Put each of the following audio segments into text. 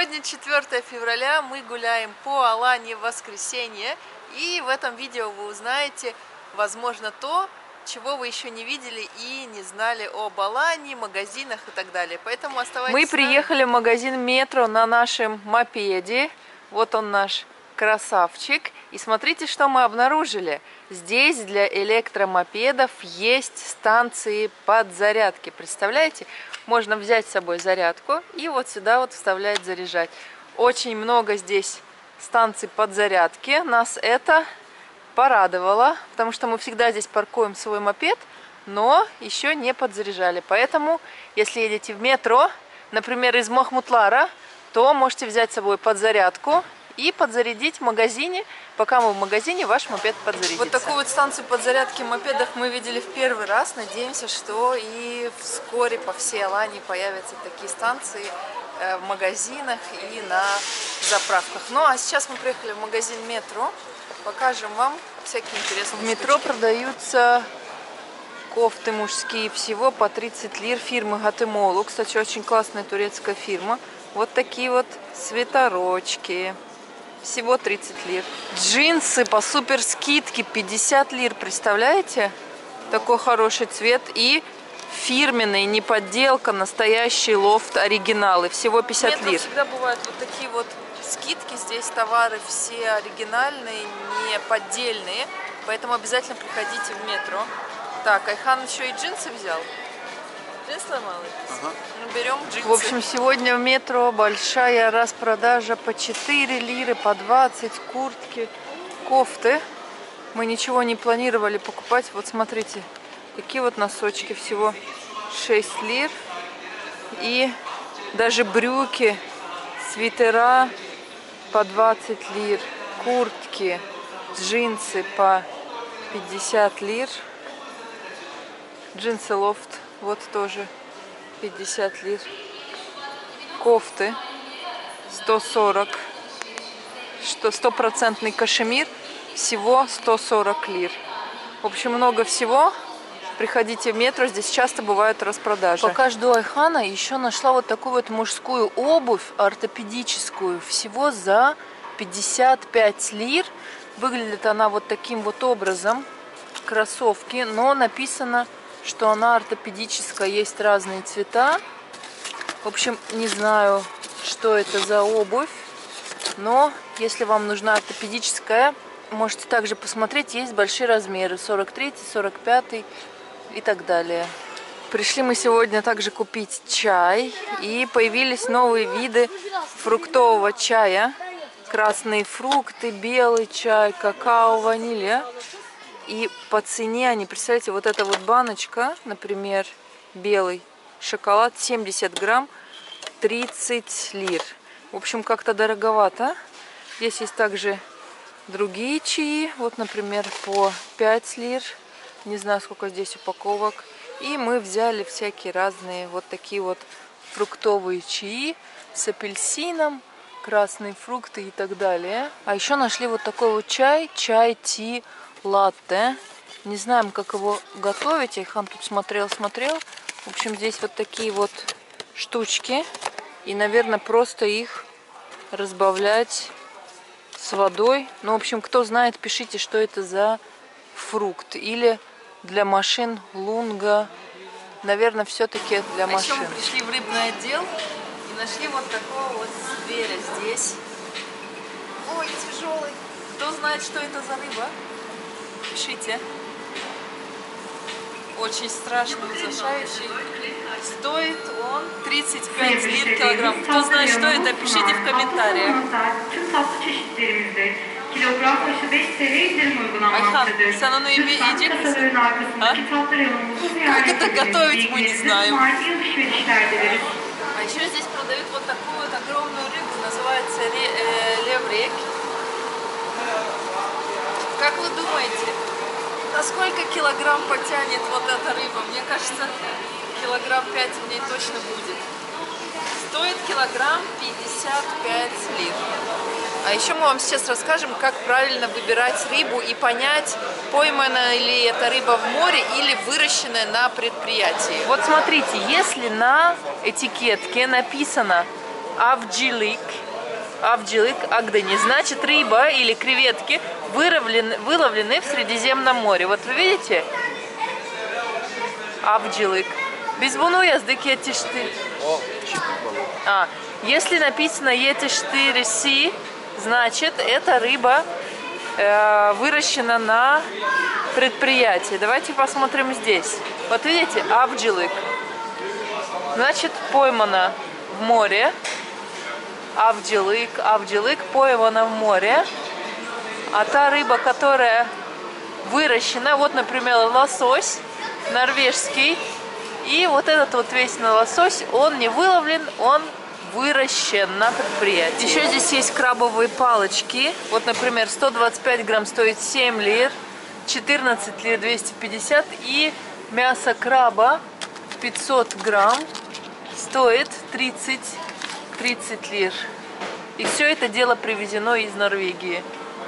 Сегодня 4 февраля, мы гуляем по Алании в воскресенье, и в этом видео вы узнаете, возможно, то, чего вы еще не видели и не знали об Алании, магазинах и так далее. Поэтому оставайтесь. Мы приехали в магазин Метро на нашем мопеде. Вот он, наш красавчик. И смотрите, что мы обнаружили. Здесь для электромопедов есть станции подзарядки. Представляете? Можно взять с собой зарядку и вот сюда вот вставлять, заряжать. Очень много здесь станций подзарядки. Нас это порадовало, потому что мы всегда здесь паркуем свой мопед, но еще не подзаряжали. Поэтому, если едете в метро, например, из Махмутлара, то можете взять с собой подзарядку и подзарядить в магазине, пока мы в магазине, ваш мопед подзарядится. Вот такую вот станцию подзарядки мопедов мы видели в первый раз. Надеемся, что и вскоре по всей Алании появятся такие станции в магазинах и на заправках. Ну а сейчас мы приехали в магазин Метро. Покажем вам всякие интересные штучки. В Метро продаются кофты мужские всего по 30 лир фирмы Гатемолу. Кстати, очень классная турецкая фирма. Вот такие вот свитерочки. Всего 30 лир. Джинсы по супер скидке 50 лир. Представляете? Такой хороший цвет. И фирменный, не подделка, настоящий лофт, оригиналы. Всего 50 лир. Всегда бывают вот такие вот скидки. Здесь товары все оригинальные, не поддельные. Поэтому обязательно приходите в Метро. Так, Айхан еще и джинсы взял. Джинсы сломалась? Ага. Ну, берем джинсы. В общем, сегодня в Метро большая распродажа по 4 лиры, по 20, куртки, кофты. Мы ничего не планировали покупать. Вот смотрите, такие вот носочки всего 6 лир. И даже брюки, свитера по 20 лир, куртки, джинсы по 50 лир. Джинсы лофт, вот тоже 50 лир. Кофты 140. Что 100% кашемир, всего 140 лир. В общем, много всего. Приходите в Метро, здесь часто бывают распродажи. Пока жду Айхана, еще нашла вот такую вот мужскую обувь ортопедическую. Всего за 55 лир. Выглядит она вот таким вот образом. Кроссовки, но написано, что она ортопедическая, есть разные цвета. В общем, не знаю, что это за обувь, но если вам нужна ортопедическая, можете также посмотреть, есть большие размеры, 43, 45 и так далее. Пришли мы сегодня также купить чай, и появились новые виды фруктового чая. Красные фрукты, белый чай, какао, ванилья. И по цене они, представляете, вот эта вот баночка, например, белый шоколад, 70 грамм, 30 лир. В общем, как-то дороговато. Здесь есть также другие чаи, вот, например, по 5 лир. Не знаю, сколько здесь упаковок. И мы взяли всякие разные вот такие вот фруктовые чаи с апельсином, красные фрукты и так далее. А еще нашли вот такой вот чай, чай-ти латте. Не знаем, как его готовить. Айхан тут смотрел. В общем, здесь вот такие вот штучки. И, наверное, просто их разбавлять с водой. Ну, в общем, кто знает, пишите, что это за фрукт. Или для машин лунга. Наверное, все-таки для машин. Еще мы пришли в рыбный отдел и нашли вот такого вот зверя здесь. Ой, тяжелый. Кто знает, что это за рыба? Пишите. Очень страшный, ужасающий. Стоит он 35 лир килограмм. Кто знает, что это, пишите в комментариях. Айхан, sen onu yiyecek misin? Как это готовить, мы не знаем. А еще здесь продают вот такую вот огромную рыбу, называется леврек. Как вы думаете, на сколько килограмм потянет вот эта рыба? Мне кажется, килограмм 5 в ней точно будет. Стоит килограмм 55 лир. А еще мы вам сейчас расскажем, как правильно выбирать рыбу и понять, поймана ли эта рыба в море или выращенная на предприятии. Вот смотрите, если на этикетке написано Avcılık. Avcılık, Агдыни. Значит, рыба или креветки выловлены в Средиземном море. Вот вы видите? Avcılık. Biz bunu yazdık yetişti. Если написано yetiştirisi, значит, эта рыба выращена на предприятии. Давайте посмотрим здесь. Вот видите, avcılık. Значит, поймана в море. Avcılık поймана в море. А та рыба, которая выращена, вот, например, лосось норвежский. И вот этот вот весь лосось, он не выловлен, он выращен на предприятии. Еще здесь есть крабовые палочки. Вот, например, 125 грамм стоит 7 лир, 14 лир 250. И мясо краба 500 грамм стоит 30 лир. И все это дело привезено из Норвегии.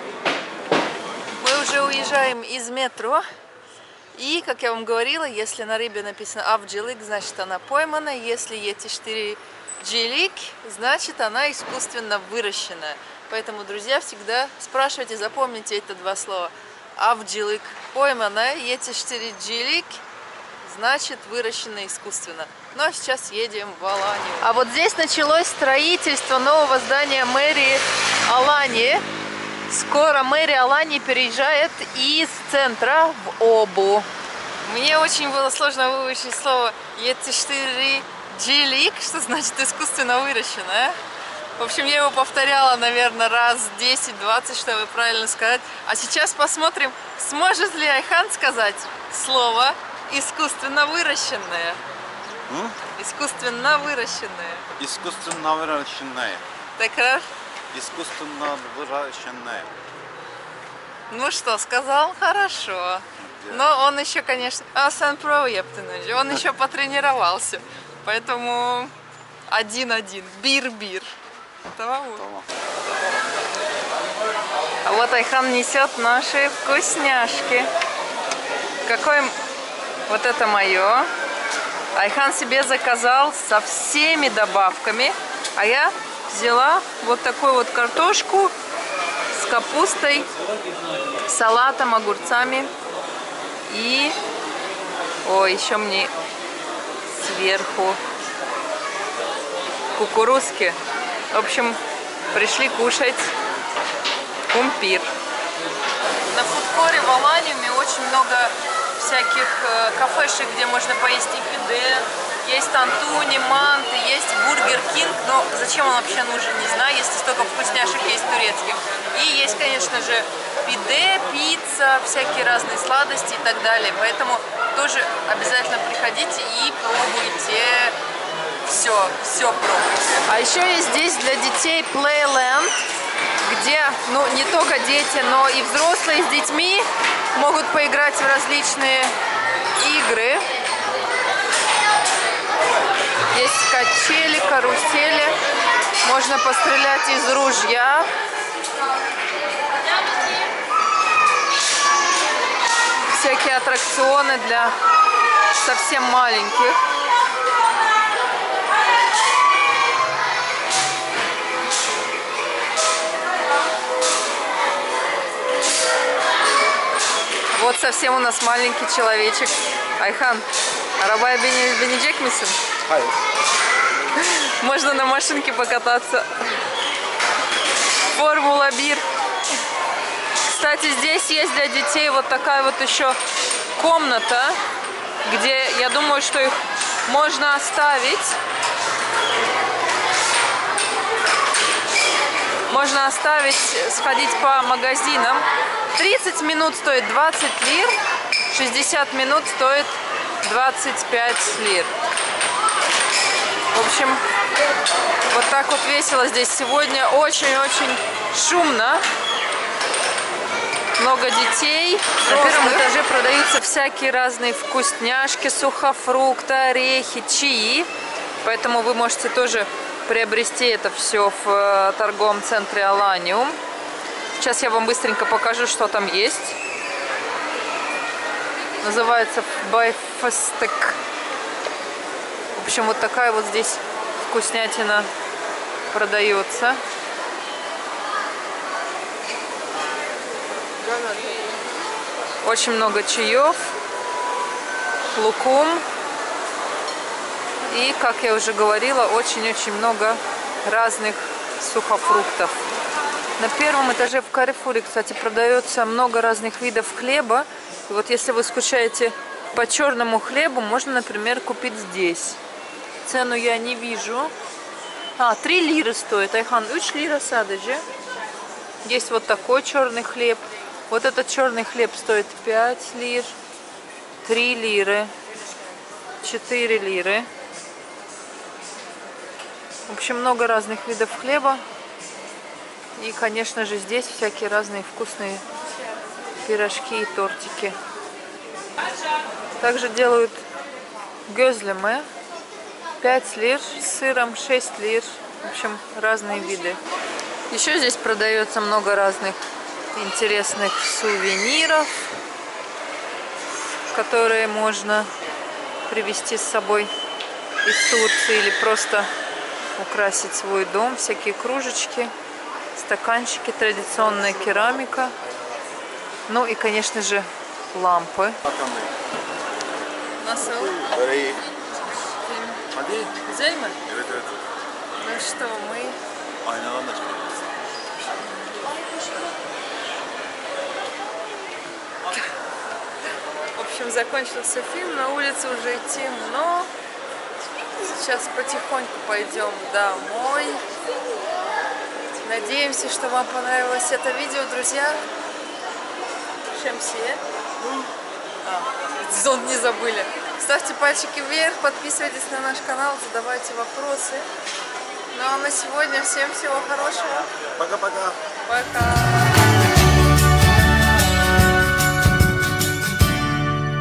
Мы уже уезжаем из метро. И, как я вам говорила, если на рыбе написано avcılık, значит она поймана. Если yetiştiricilik, значит она искусственно выращенная. Поэтому, друзья, всегда спрашивайте, запомните это два слова. Avcılık пойманная, yetiştiricilik, значит выращенная искусственно. Ну а сейчас едем в Аланию. А вот здесь началось строительство нового здания мэрии Алании. Скоро мэрия Алании переезжает из центра в Обу. Мне очень было сложно выучить слово yetiştiricilik, что значит искусственно выращенное. В общем, я его повторяла, наверное, раз 10-20, чтобы правильно сказать. А сейчас посмотрим, сможет ли Айхан сказать слово искусственно выращенное. Искусственно выращенное. Искусственно выращенное. Такrar. Искусственно выращенное. Ну что, сказал? Хорошо. Но он еще, конечно... он еще потренировался. Поэтому 1-1. Бир-бир. Tamam. А вот Айхан несет наши вкусняшки. Какой... Вот это мое. Айхан себе заказал со всеми добавками. А я взяла вот такую вот картошку с капустой, салатом, огурцами. И... Ой, еще мне сверху кукурузки. В общем, пришли кушать кумпир. На фудкоре в Аланиуме очень много всяких кафешек, где можно поесть и пиде. Есть тантуни, манты, есть бургер кинг. Но зачем он вообще нужен, не знаю, если столько вкусняшек есть турецких. И есть, конечно же, пиде, пицца, всякие разные сладости и так далее. Поэтому тоже обязательно приходите и пробуйте. Все пробуйте. А еще есть здесь для детей Playland, где, ну, не только дети, но и взрослые с детьми могут поиграть в различные игры. Есть качели, карусели, можно пострелять из ружья. Всякие аттракционы для совсем маленьких. Вот совсем у нас маленький человечек. Айхан, арабая binecek misin? Hayır. Можно на машинке покататься. Формула-1. Кстати, здесь есть для детей вот такая вот еще комната, где, я думаю, что их можно оставить. Можно оставить, сходить по магазинам. 30 минут стоит 20 лир, 60 минут стоит 25 лир. В общем, вот так вот весело здесь сегодня. Очень-очень шумно. Много детей. На первом этаже продаются всякие разные вкусняшки, сухофрукты, орехи, чаи. Поэтому вы можете тоже приобрести это все в торговом центре Аланиум. Сейчас я вам быстренько покажу, что там есть. Называется Байфастек. В общем, вот такая вот здесь вкуснятина продается. Очень много чаев, лукум. И, как я уже говорила, очень-очень много разных сухофруктов. На первом этаже в Каррефуре, кстати, продается много разных видов хлеба. И вот если вы скучаете по черному хлебу, можно, например, купить здесь. Цену я не вижу. 3 лиры стоит. Айхан, 3 лира садыжи. Есть вот такой черный хлеб. Вот этот черный хлеб стоит 5 лир, 3 лиры, 4 лиры. В общем, много разных видов хлеба. И, конечно же, здесь всякие разные вкусные пирожки и тортики. Также делают гёзлеме. 5 лир с сыром, 6 лир. В общем, разные виды. Еще здесь продается много разных интересных сувениров, которые можно привезти с собой из Турции или просто украсить свой дом. Всякие кружечки, стаканчики, традиционная керамика. Ну и, конечно же, лампы. Nasıl? Hadi. Güzel mi? Evet evet. Ну что, мы... Aynadan da çıkıyor. В общем, закончился фильм, на улице уже темно. Сейчас потихоньку пойдем домой. Надеемся, что вам понравилось это видео, друзья. Шемсия. Зон не забыли. Ставьте пальчики вверх, подписывайтесь на наш канал, задавайте вопросы. Ну а на сегодня всем всего хорошего. Пока-пока. Пока.